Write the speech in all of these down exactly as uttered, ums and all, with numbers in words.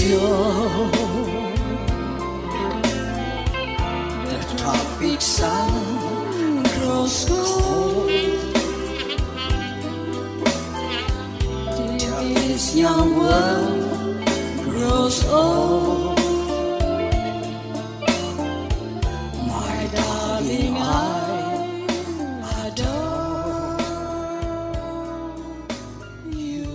pure. The tropic sun grows cold till this young world grows old. My darling, I adore you.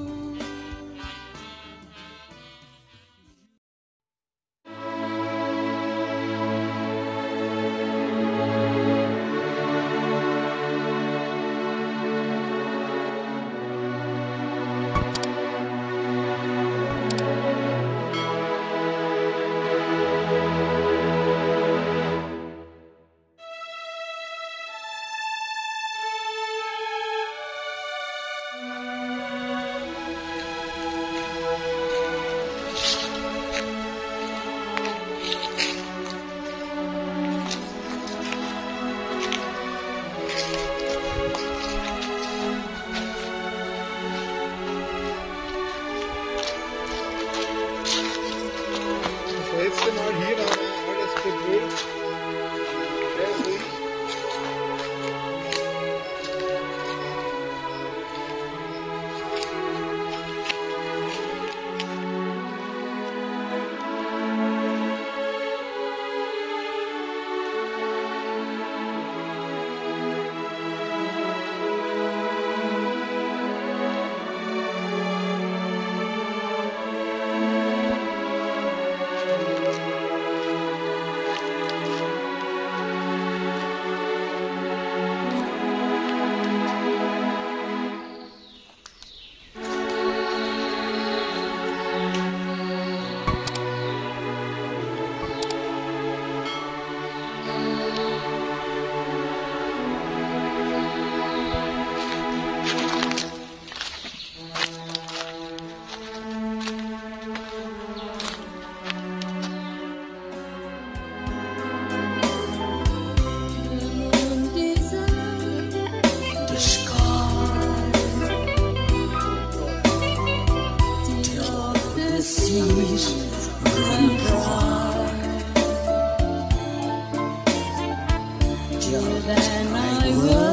Das letzte Mal hier war alles betrübt. Sehr ruhig. Seas run dry till then I will